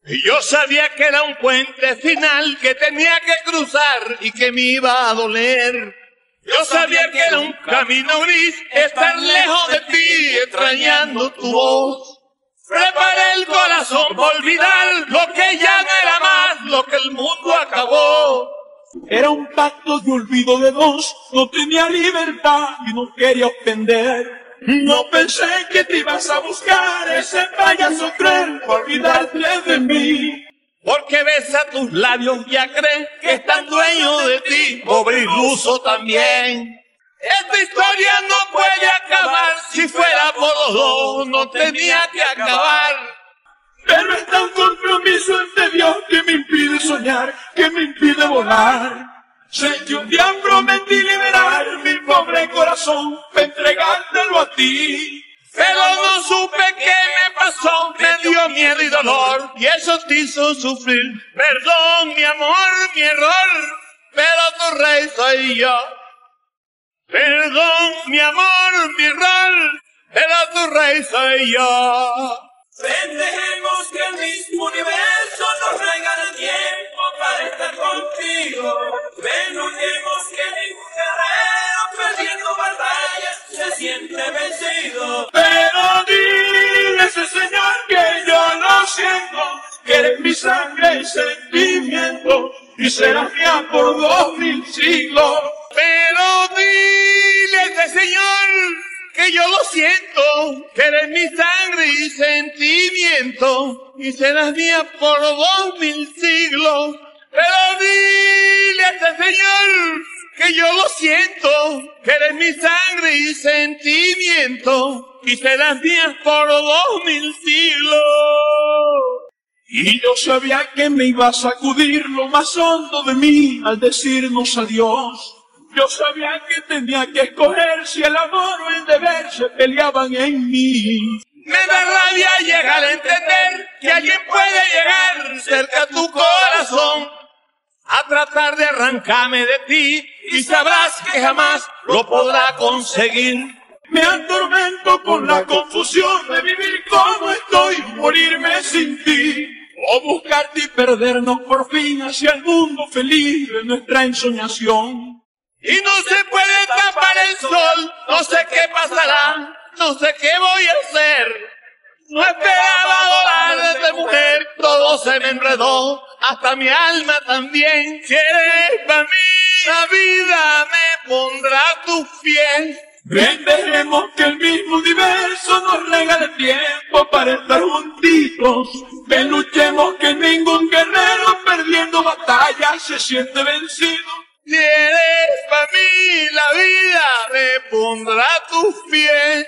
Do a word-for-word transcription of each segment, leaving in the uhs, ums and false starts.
Y yo sabía que era un puente final que tenía que cruzar y que me iba a doler. Yo sabía que era un camino gris, estar lejos de ti, extrañando tu voz. Preparé el corazón por olvidar lo que ya no era más, lo que el mundo acabó. Era un pacto de olvido de dos, no tenía libertad y no quería ofender. No pensé que te ibas a buscar ese payaso cruel para olvidarte de mí. Porque besa tus labios, ya crees que están dueños de ti, pobre iluso también. Esta historia no puede acabar, si fuera por los dos no tenía que acabar. Pero está un compromiso ante Dios que me impide soñar, que me impide volar. Sé que un día prometí liberar mi pobre corazón para entregártelo a ti. Pero no supe qué me pasó, me dio miedo y dolor, y eso te hizo sufrir. Perdón, mi amor, mi error, pero tu rey soy yo. Perdón, mi amor, mi error, pero tu rey soy yo. Ven, dejemos que el mismo universo nos regale tiempo para estar contigo. Ven, olvidemos que ningún guerrero perdiendo batallas se siente vencido. Pero dile a ese Señor que yo lo siento, que eres mi sangre y sentimiento, y serás mía por dos mil siglos. Pero dile a ese Señor que yo lo siento, que eres mi sangre y sentimiento, y serás mía por dos mil siglos. Pero dile a ese Señor que yo lo siento, que eres mi sangre y sentimiento, y serás mía por dos mil siglos. Y yo sabía que me iba a sacudir lo más hondo de mí al decirnos adiós. Yo sabía que tenía que escoger si el amor o el deber se peleaban en mí. Me da rabia llegar a entender que alguien puede llegar cerca a tu corazón a tratar de arrancarme de ti, y sabrás que jamás lo podrá conseguir. Me atormento con la confusión de vivir como estoy, morirme sin ti, o buscarte y perdernos por fin hacia el mundo feliz de nuestra ensoñación. Y no se puede tapar el sol, no sé qué pasará, no sé qué voy a hacer. No esperaba volar de mujer, todo se me enredó, hasta mi alma también. Si eres para mí, la vida me pondrá tus pies. Ven, dejemos que el mismo universo nos regale tiempo para estar juntitos. Ven, luchemos que ningún guerrero perdiendo batalla se siente vencido. Si eres para mí, la vida me pondrá tus pies.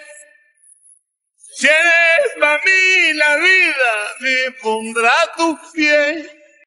Si eres para mí, la vida me pondrá tus pies.